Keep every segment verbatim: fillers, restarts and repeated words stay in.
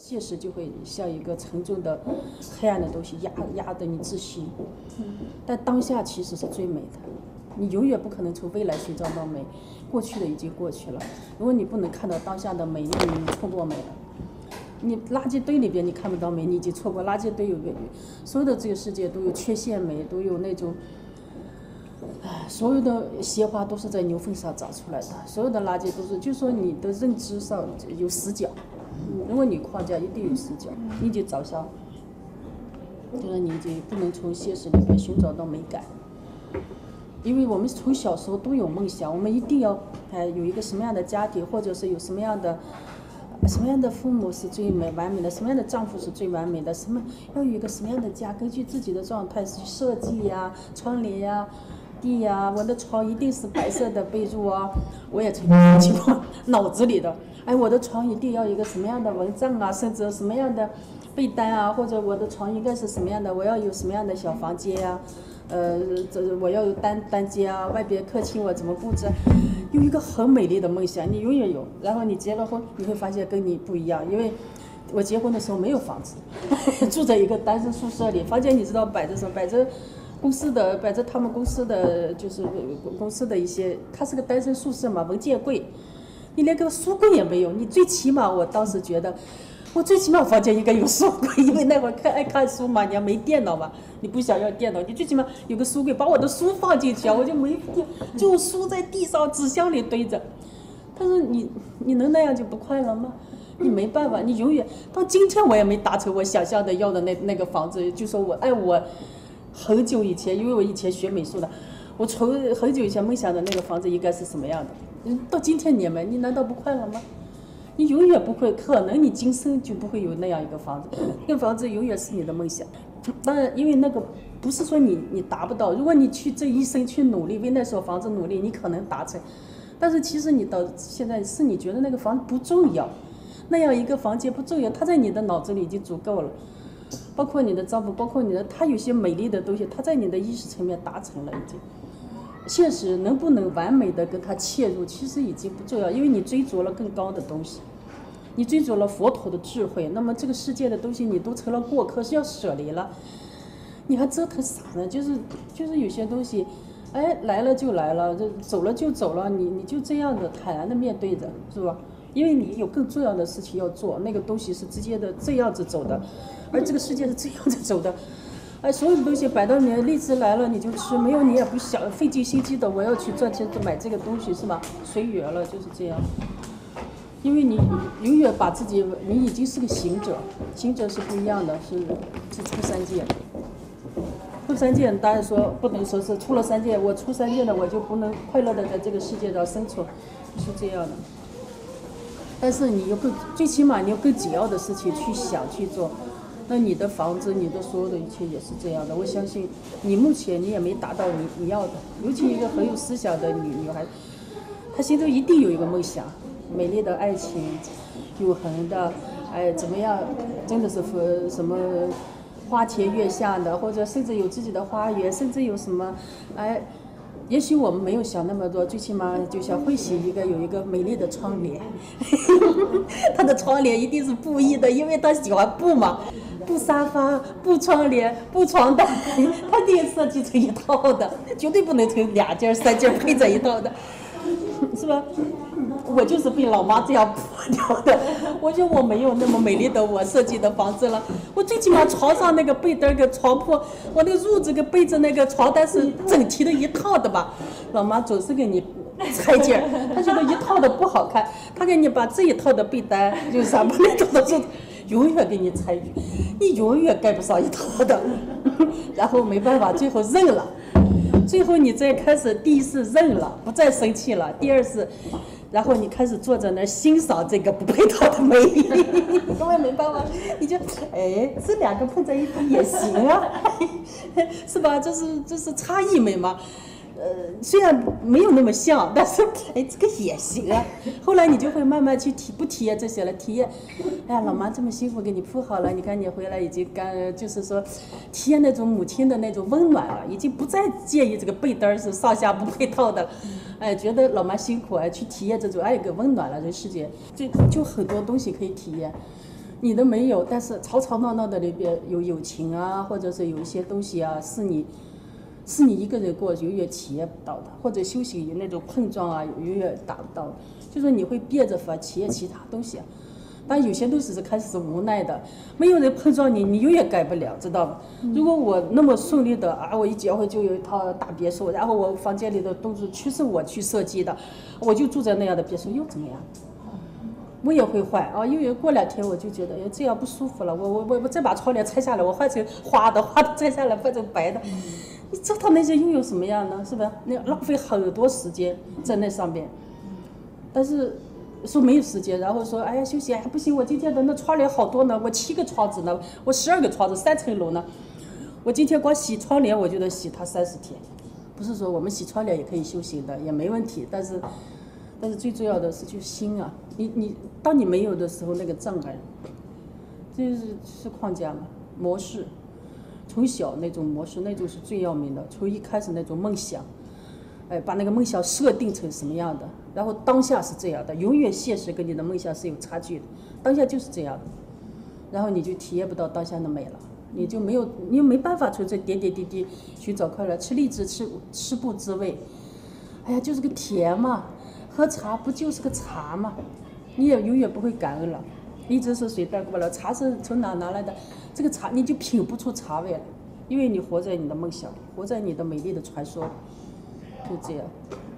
现实就会像一个沉重的黑暗的东西压压得你窒息。但当下其实是最美的，你永远不可能从未来寻找到美，过去的已经过去了。如果你不能看到当下的美，你错过美了。你垃圾堆里边你看不到美，你已经错过。垃圾堆有个所有的这个世界都有缺陷美，都有那种，唉，所有的鲜花都是在牛粪上长出来的，所有的垃圾都是，就说你的认知上有死角。如果你框架一定有死角，你就找上，就是你就不能从现实里面寻找到美感。因为我们从小时候都有梦想，我们一定要哎有一个什么样的家庭，或者是有什么样的什么样的父母是最美完美的，什么样的丈夫是最完美的，什么要有一个什么样的家，根据自己的状态去设计呀、窗帘呀、地呀，我的床一定是白色的被褥啊，我也曾经记过脑子里的。哎，我的床一定要有一个什么样的蚊帐啊，甚至什么样的被单啊，或者我的床应该是什么样的，我要有什么样的小房间啊，呃，这我要有单单间啊，外边客厅我怎么布置，有一个很美丽的梦想，你永远有。然后你结了婚，你会发现跟你不一样，因为我结婚的时候没有房子，住在一个单身宿舍里，房间你知道摆着什么？摆着公司的，摆着他们公司的，就是公司的一些，它是个单身宿舍嘛，文件柜。你连个书柜也没有，你最起码我当时觉得，我最起码房间应该有书柜，因为那会儿看爱看书嘛，你要没电脑嘛，你不想要电脑，你最起码有个书柜，把我的书放进去啊，我就没电，就书在地上纸箱里堆着。他说你你能那样就不快乐吗？你没办法，你永远到今天我也没达成我想象的要的那那个房子，就说我哎我很久以前，因为我以前学美术的，我从很久以前梦想的那个房子应该是什么样的。到今天你们，你难道不快乐吗？你永远不会，可能你今生就不会有那样一个房子，那个房子永远是你的梦想。当然，因为那个不是说你你达不到，如果你去这一生去努力为那所房子努力，你可能达成。但是其实你到现在是你觉得那个房子不重要，那样一个房间不重要，它在你的脑子里已经足够了。包括你的丈夫，包括你的，他有些美丽的东西，他在你的意识层面达成了已经。现实能不能完美的跟他切入，其实已经不重要，因为你追逐了更高的东西，你追逐了佛陀的智慧，那么这个世界的东西你都成了过客，是要舍离了，你还折腾啥呢？就是就是有些东西，哎，来了就来了，这走了就走了，你你就这样的坦然的面对着，是吧？因为你有更重要的事情要做，那个东西是直接的这样子走的，而这个世界是这样子走的。哎，所有的东西摆到你的荔枝来了你就吃，没有你也不想费尽心机的我要去赚钱买这个东西，是吧？随缘了，就是这样。因为你永远把自己，你已经是个行者，行者是不一样的，是是出三界。出三界当然说不能说是出了三界，我出三界了我就不能快乐的在这个世界上生存，是这样的。但是你有更最起码你有更紧要的事情去想去做。那你的房子，你的所有的一切也是这样的。我相信你目前你也没达到你你要的，尤其一个很有思想的女女孩，她心中一定有一个梦想，美丽的爱情，永恒的，哎，怎么样？真的是和什么花前月下的，或者甚至有自己的花园，甚至有什么，哎。也许我们没有想那么多，最起码就像慧喜一个有一个美丽的窗帘，她的窗帘一定是布艺的，因为她喜欢布嘛，布沙发、布窗帘、布床单，她一定设计成一套的，绝对不能成两件、三件配在一套的，是吧？我就是被老妈这样破掉的，我觉得我没有那么美丽的我设计的房子了。我最起码床上那个被单跟床铺，我那个褥子跟被子那个床单是整齐的一套的吧？老妈总是给你拆件，她觉得一套的不好看，她给你把这一套的被单就是啥把那套的褥子永远给你拆去，你永远盖不上一套的，然后没办法，最后认了。最后你再开始，第一是认了，不再生气了；第二是，然后你开始坐在那儿欣赏这个不配套的美丽，因为没办法，你就哎，这两个碰在一起也行啊，是吧？这是这是差异美嘛。呃，虽然没有那么像，但是哎，这个也行啊。后来你就会慢慢去体不体验这些了，体验，哎呀，老妈这么辛苦给你铺好了，你看你回来已经干，就是说，体验那种母亲的那种温暖了，已经不再介意这个被单是上下不配套的，哎，觉得老妈辛苦哎，去体验这种爱跟温暖了，这世界就就很多东西可以体验。 你的没有，但是吵吵闹闹的里边有友情啊，或者是有一些东西啊，是你是你一个人过永远体验不到的，或者修行有那种碰撞啊，永远达不到的，就是你会憋着法体验其他东西啊。但有些东西是开始是无奈的，没有人碰撞你，你永远改不了，知道吗？如果我那么顺利的啊，我一结婚就有一套大别墅，然后我房间里的都是全是我去设计的，我就住在那样的别墅，又怎么样？我也会换啊，因为过两天我就觉得，哎，这样不舒服了，我我我我再把窗帘拆下来，我换成花的，花的拆下来换成白的，你知道那些又有什么样呢？是吧？那浪费很多时间在那上面，但是。说没有时间，然后说哎呀休息，哎不行，我今天的那窗帘好多呢，我七个窗子呢，我十二个窗子，三层楼呢，我今天光洗窗帘我就得洗它三十天，不是说我们洗窗帘也可以修行的，也没问题，但是但是最重要的是就心啊，你你当你没有的时候那个障碍，这是是框架嘛，模式，从小那种模式那种是最要命的，从一开始那种梦想。哎，把那个梦想设定成什么样的，然后当下是这样的，永远现实跟你的梦想是有差距的，当下就是这样的，然后你就体验不到当下的美了，你就没有，你又没办法从这点点滴滴寻找快乐，吃荔枝吃吃不滋味，哎呀，就是个甜嘛，喝茶不就是个茶嘛，你也永远不会感恩了，荔枝是谁带过来，茶是从哪拿来的，这个茶你就品不出茶味来，因为你活在你的梦想里，活在你的美丽的传说里。就这样，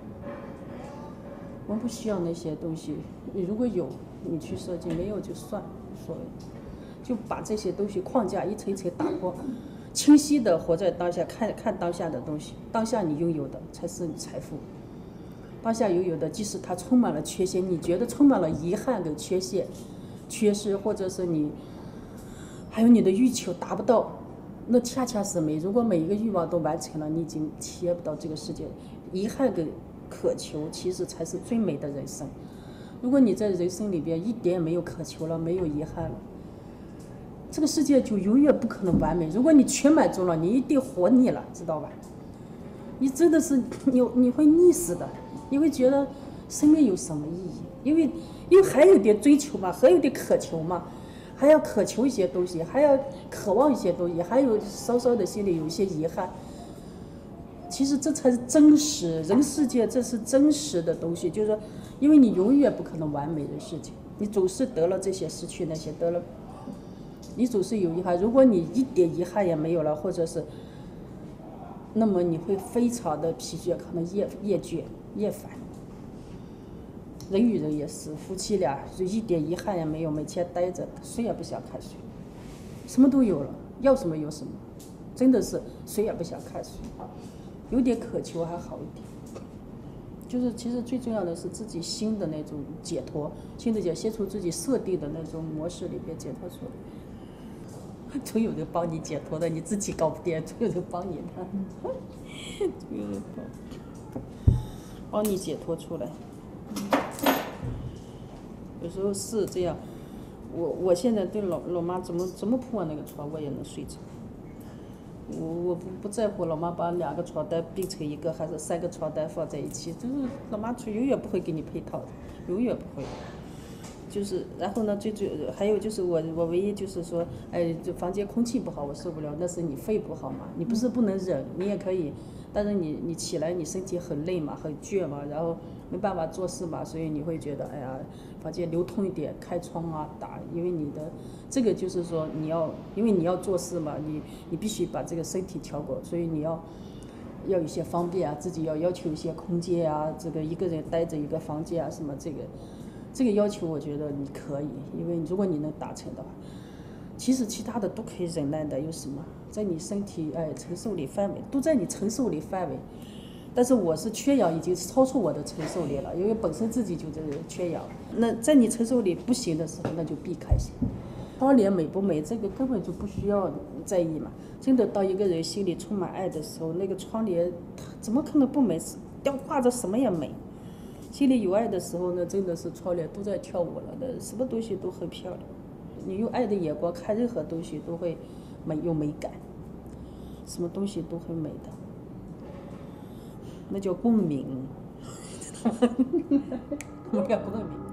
我们不需要那些东西。你如果有，你去设计；没有就算，无所谓。就把这些东西框架一层一层打破，清晰的活在当下，看看当下的东西。当下你拥有的才是你财富。当下拥有的，即使它充满了缺陷，你觉得充满了遗憾跟缺陷、缺失，或者是你还有你的欲求达不到。那恰恰是美。如果每一个欲望都完成了，你已经体验不到这个世界。遗憾跟渴求，其实才是最美的人生。如果你在人生里边一点也没有渴求了，没有遗憾了，这个世界就永远不可能完美。如果你全满足了，你一定活腻了，知道吧？你真的是你你会腻死的，你会觉得生命有什么意义？因为因为还有点追求嘛，还有点渴求嘛。还要渴求一些东西，还要渴望一些东西，还有稍稍的心里有一些遗憾。其实这才是真实，人世界这是真实的东西，就是说，因为你永远不可能完美的事情，你总是得了这些，失去那些，得了，你总是有遗憾。如果你一点遗憾也没有了，或者是，那么你会非常的疲倦，可能厌厌倦、厌烦。人与人也是，夫妻俩就一点遗憾也没有，每天待着，谁也不想看谁，什么都有了，要什么有什么，真的是谁也不想看谁，有点渴求还好一点。就是其实最重要的是自己心的那种解脱，心的解，先从自己设定的那种模式里边解脱出来。总有人帮你解脱的，你自己搞不定，总有人帮你的，总有人帮，帮你解脱出来。有时候是这样，我我现在对老老妈怎么怎么铺我那个床，我也能睡着。我我不不在乎老妈把两个床单并成一个，还是三个床单放在一起，就是老妈永远不会给你配套的，永远不会。就是然后呢，最最还有就是我我唯一就是说，哎，这房间空气不好，我受不了，那是你肺不好嘛，你不是不能忍，你也可以，但是你你起来你身体很累嘛，很倦嘛，然后没办法做事嘛，所以你会觉得哎呀，房间流通一点，开窗啊打，因为你的这个就是说你要，因为你要做事嘛，你你必须把这个身体调过，所以你要要有些方便啊，自己要要求一些空间啊，这个一个人待着一个房间啊什么这个。这个要求我觉得你可以，因为如果你能达成的话，其实其他的都可以忍耐的，有什么在你身体哎承受力范围，都在你承受力范围。但是我是缺氧已经超出我的承受力了，因为本身自己就是缺氧。那在你承受力不行的时候，那就避开些。窗帘美不美，这个根本就不需要在意嘛。真的，当一个人心里充满爱的时候，那个窗帘怎么可能不美？吊挂着什么也美。心里有爱的时候呢，真的是窗帘都在跳舞了，那什么东西都很漂亮。你用爱的眼光看任何东西都会美有美感，什么东西都很美的，那叫共鸣。我叫共鸣。